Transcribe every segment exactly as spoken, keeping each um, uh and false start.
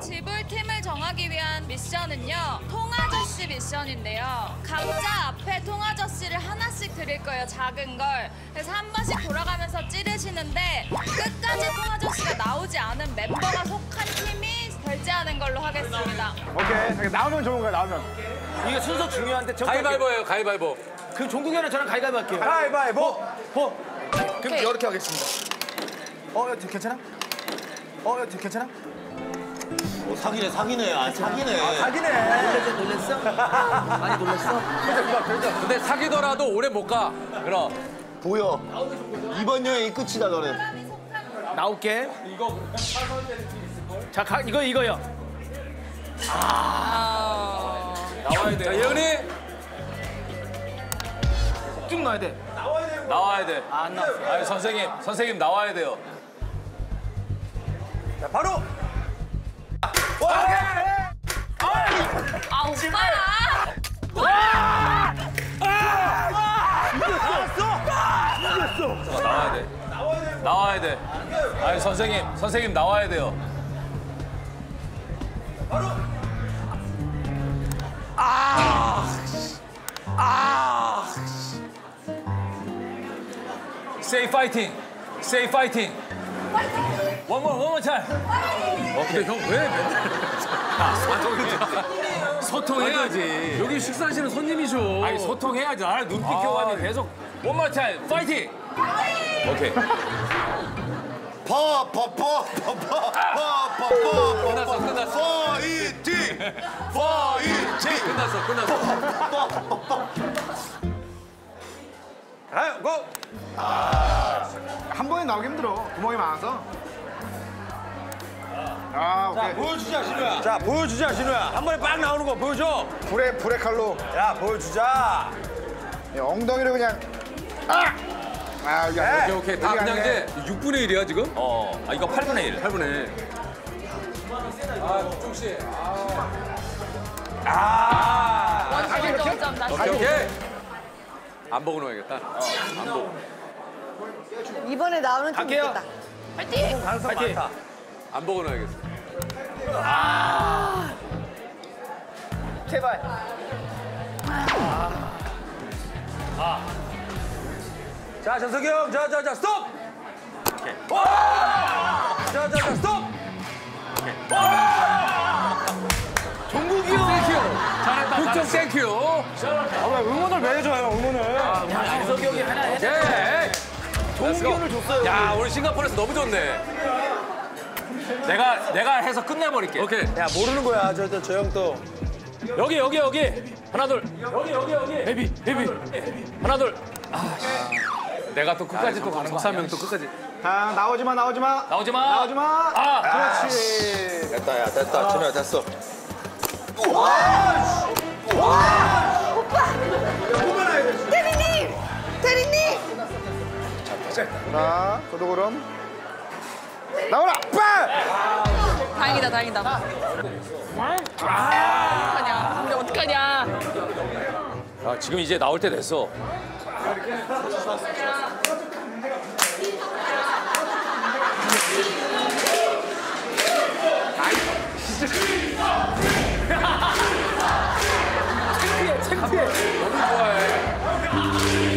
지불팀을 정하기 위한 미션은요, 통아저씨 미션인데요. 각자 앞에 통아저씨를 하나씩 드릴 거예요, 작은 걸. 그래서 한 번씩 돌아가면서 찌르시는데 끝까지 통아저씨가 나오지 않은 멤버가 속한 팀이 결제하는 걸로 하겠습니다. 오케이. 나오면 좋은 거야, 나오면. 이게 순서 중요한데. 가위바위보예요, 가위바위보. 그럼 종국이 형이랑 저랑 가위바위보 할게요. 가위바위보. 보. 그럼 이렇게 하겠습니다. 어, 괜찮아? 어, 괜찮아? 어, 사기네, 사기네. 아, 사기네. 아, 사기네. 놀랬어, 놀랬어? 많이 놀랬어? 근데 사귀더라도 오래 못 가. 그럼. 보여. 이번 여행이 끝이다, 너네. 나올게. 자, 가, 이거, 이거요. 아... 나와야 돼. 자, 예은이. 쭉 넣어야 돼. 나와야 돼. 아, 안 나왔어. 아니, 선생님, 선생님 나와야 돼요. 자, 바로. 아, 오빠! 나와야 돼. 나와야 돼. 아니, 선생님, 선생님 나와야 돼요. 바로. 아! 아! Say fighting. Say fighting. One more, one more time. 어, 근데 형 왜 맨날 소통해? 소통해야지. 여기 식사하시는 손님이셔. 아니, 소통해야지. 아, 눈빛 교환이 계속. One more time. Fighting. 오케이. 파, 파, 파, 파, 파, 파, 파, 파. 끝났어, 끝났어. 파이팅! 파이팅! 끝났어, 끝났어. 아, 고! 한 번에 나오기 힘들어. 구멍이 많아서. 아, 오케이. 보여주자, 진우야. 자, 보여주자, 진우야. 한 번에 빡 나오는 거 보여줘. 불의, 불의 칼로. 야, 보여주자. 예, 엉덩이를 그냥. 아! 아, 여기 안 돼. 오케이, 오케이. 다 여기 안 그냥 돼. 이제 육분의 일이야, 지금? 어. 아, 이거 팔분의 일. 팔분의 일. 아, 국중 씨. 아. 원점, 원점, 원점. 다시. 오케이, 오케이. 안 보고 놓아야겠다. 어, 안 보고. 이번에 나오는 팀 갈게요. 있겠다. 파이팅! 가능성 많다. 안 보고 놓아야겠어. 제발. 아. 자, 전석이 형. 자, 자, 자, 스톱! 오케이. 와! 자, 자, 자, 스톱! 오케이. 와! 종국이 형. 땡큐. 잘했다. 국정 땡큐. 아, 왜 응원을 왜 해줘요, 응원을. 전석이 형이 하나 해. 오케이. 종국이 형을 줬어요. 야, 우리 싱가포르에서 너무 좋네. 내가 내가 해서 끝내버릴게. 오케이. 야, 모르는 거야. 저, 저, 저 형 또. 여기 여기 여기. 하나 둘. 여기 여기 여기. 베비 베비. 하나 둘. 아, 내가 또 끝까지 또 가는 거. 석삼 형또 끝까지. 자, 나오지 마, 나오지 마. 나오지 마. 나오지 마. 아, 그렇지. 됐다, 야, 됐다. 진우야, 됐어. 대리님! 대리님! 자, 도도그럼. 나오라! 빵! 다행이다, 다행이다. 아, 어떡하냐. 근데 어떡하냐. 아, 지금 이제 나올 때 됐어. 창피해, 창피해. 너무 좋아해.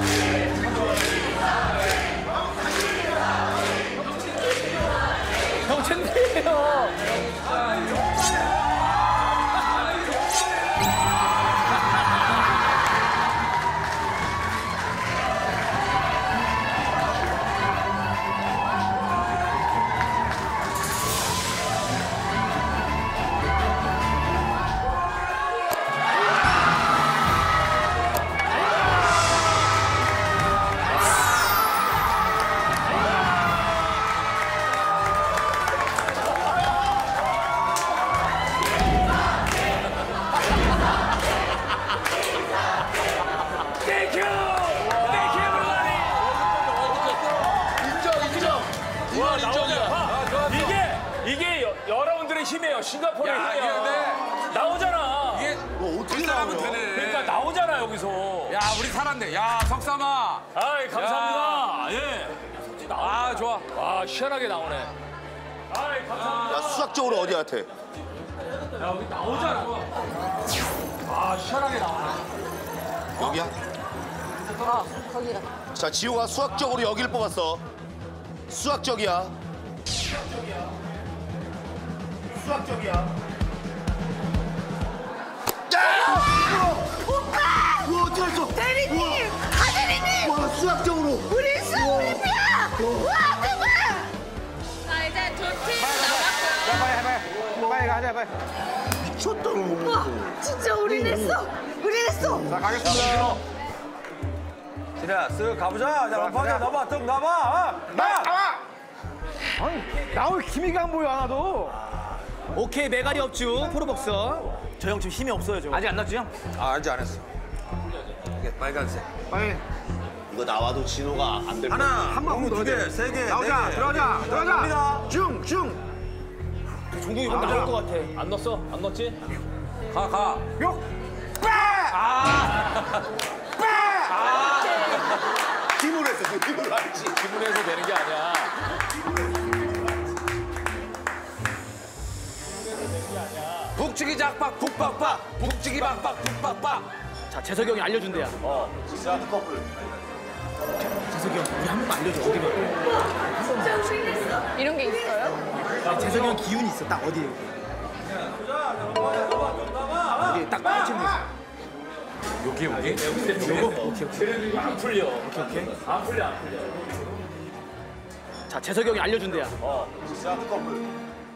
형 창피해요. 힘이에요. 싱가포르의 야, 힘이야. 이게 근데 나오잖아. 이게 뭐 어떻게 하면 나와요? 되네. 그러니까 나오잖아 여기서. 야, 우리 살았네. 야, 석삼아. 아이 감사합니다. 예. 아, 좋아. 와 시원하게 나오네. 야, 수학적으로 어디 같아? 야, 여기 나오잖아. 아, 시원하게 나와. 여기야? 어, 거기가. 자, 지호가 수학적으로 여기를 뽑았어. 수학적이야. 수학적이야. 오빠! 우와, 어떻게 했어? 대리님! 하대리님! 와, 수학적으로. 우리 수올림피아! 와, 대박! 자, 이제 두 팀 자, 남았고요. 빨리 해봐. 빨리 가자, 빨리. 미쳤다. 와, 진짜 우리 냈어! 우리 냈어! 자, 가겠습니다. 진우야, 쓱 가보자. 자, 가자. 럼퍼자 나봐, 좀 나봐. 어? 나! 아! 아니, 나올 기미가 안 보여, 하나도. 오케이 메가리 업주 프로복서 저 형 지금 힘이 없어요 저 아직 안 났지, 형? 아, 아직 안 했어. 이게 빨간색. 빨리. 이거 나와도 진호가 안 될 거야. 하나, 한 번, 두 두 개, 개. 세 개, 나오자, 네 개. 들어가자, 들어가자. 갑니다. 중, 중. 종국이 형 나올 것 같아 안 넣었어? 안 넣었지? 가, 가. 요. 힘으로 했어, 힘으로 알지. 기분에서 되는 게 아니야. 북치기 작박, 북박박. 북치기 박박, 북박박. 자 재석이 형이 알려준대야 지사드 커플. 재석이 형 우리 한 번만 알려줘 어디가 이런 게 있어요? 재석이 형 기운이 있어 딱 어디에 여기 딱 빠진 거 여기, 여기? 요거? 오케이 오케이 안 풀려. 오케이 오케이 안 풀려, 안 풀려. 자 재석이 형이 알려준대야 지사드 커플.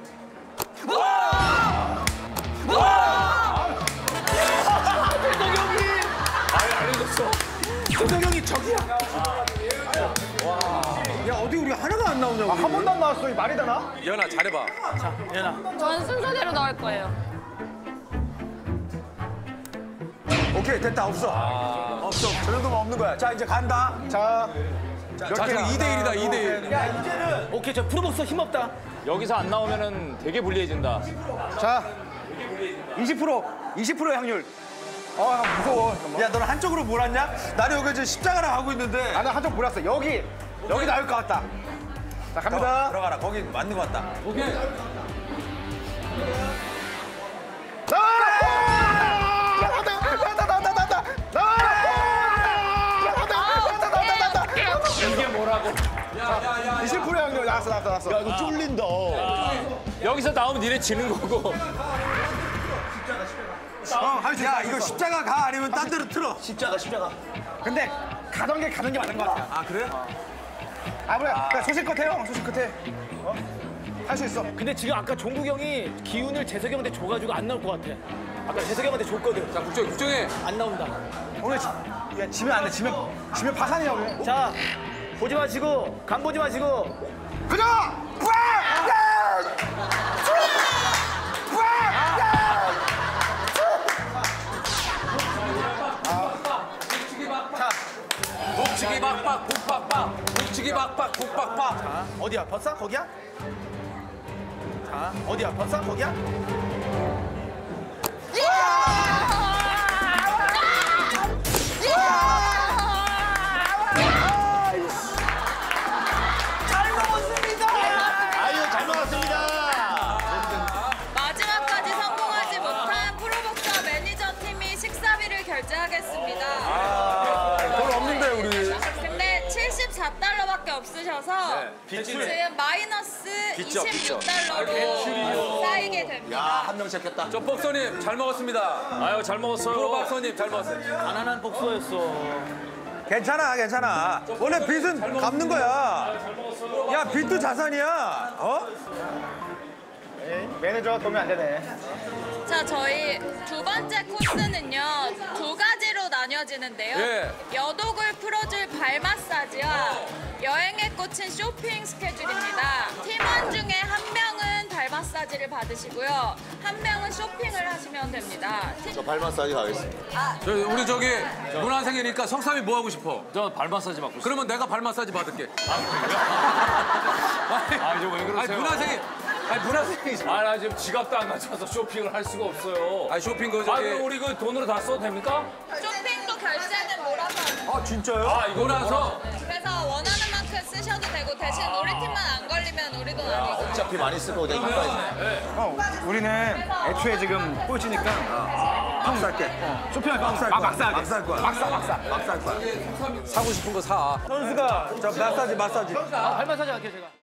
알려줬어. 재석이 형이 저기야 야, 어디 우리 하나가 안 나오냐고. 아, 한 번도 안 나왔어. 이 말이 되나? 연아, 잘해봐. 예나 전 순서대로 나올 거예요. 오케이, 됐다, 없어. 없어. 저 정도면 없는 거야. 자, 이제 간다. 자, 자, 지금 이 대 일이다, 이 대 일. 야 이제는 오케이 저 프로복서 힘없다 여기서 안 나오면은 되게 불리해진다. 자. 이십 퍼센트, 이십 퍼센트 확률. 아, 무서워. 잠깐만. 야, 너는 한쪽으로 몰았냐? 나는 여기 지금 십자가랑 하고 있는데. 나는 한쪽 몰았어. 여기, 여기 나올 것 같다. 자, 갑니다. 들어가라. 거기 맞는 것 같다. 오케이. 나와라! 나왔다! 나왔다! 나왔다! 나왔다! 나와라! 나왔다! 나왔다! 나왔다! 이게 뭐라고? 이십 퍼센트 확률 나왔어, 나왔어, 나왔어. 야, 이거 쫄린다. 여기서 나오면 니네 지는 거고. 어, 할수 있어. 야, 이거 십자가 가 아니면 딴 데로 틀어. 십자가, 십자가. 근데 가던 게 가는 게 맞는 것 같아. 아, 그래? 아, 그래. 그래, 소신껏 해요. 소신껏 해. 어? 할 수 있어. 근데 지금 아까 종국이 형이 기운을 재석이 형한테 줘가지고 안 나올 것 같아 아까 재석이 형한테 줬거든 자, 국정해, 국정해. 안 나온다 오늘 지, 야, 지면 안 돼. 지면, 지면 파산이야, 오늘. 자 보지 마시고 간 보지 마시고 그죠? 뿌아! 야! 뿌아! 야! 북치기 박박, 북박박. 북치기 박박, 북박박. 자 어디야 벗사 거기야? 자 어디야 벗사 거기야? 아유, 잘 먹었습니다. 마지막까지 성공하지 못한 프로복서 매니저 팀이 식사비를 결제하겠습니다. 돈 없는데, 우리. 근데 칠십사 달러밖에 없으셔서 지금 마이너스 빚죠, 이십육 빚죠. 달러로 쌓이게 야, 됩니다. 한 명 찾겠다. 저 복서님, 잘 먹었습니다. 아유, 잘 먹었어요. 프로 박서님, 잘 먹었어요. 가난한 복서였어 괜찮아, 괜찮아. 원래 빚은 갚는 거야. 야, 빚도 자산이야. 어? 매니저가 도움이 안 되네. 자, 저희 두 번째 코스는요, 두 가지로 나뉘어지는데요. 예. 여독을 풀어줄 발 마사지와 여행에 꽂힌 쇼핑 스케줄입니다. 팀원 중에 한 명은 발 마사지를 받으시고요, 한 명은 쇼핑을 하시면 됩니다. 팀- 저 발 마사지 가겠습니다. 저, 우리 저기 문화생이니까 성삼이 뭐 하고 싶어? 저 발 마사지 받고 싶어. 그러면 내가 발 마사지 받을게. 아, 이거 왜 그러세요? 아니, 문화생이. 아니, 문화생이. 아, 나 지금 지갑도 안 가져와서 쇼핑을 할 수가 없어요. 아, 쇼핑 그 아, 저기. 그럼 우리 그 돈으로 다 써도 됩니까? 쇼핑도 결제는 몰아서 하는 아, 진짜요? 아, 이거 나서 그래서 원하는 만큼 쓰셔도 되고 대신 우리 팀만 안 걸리면 우리 돈 아니고. 어차피 많이 쓸 거고 내가 이거까지. 형, 우리는 애초에 지금 꼴찌니까 막 살게. 쇼핑할 거 막 살 막, 거야. 막 사게. 막 살 거야. 막 사, 막 사. 막 살 거야. 사고 싶은 거 사. 선수가 저 마사지 마사지. 아, 발 마사지 할게요 제가.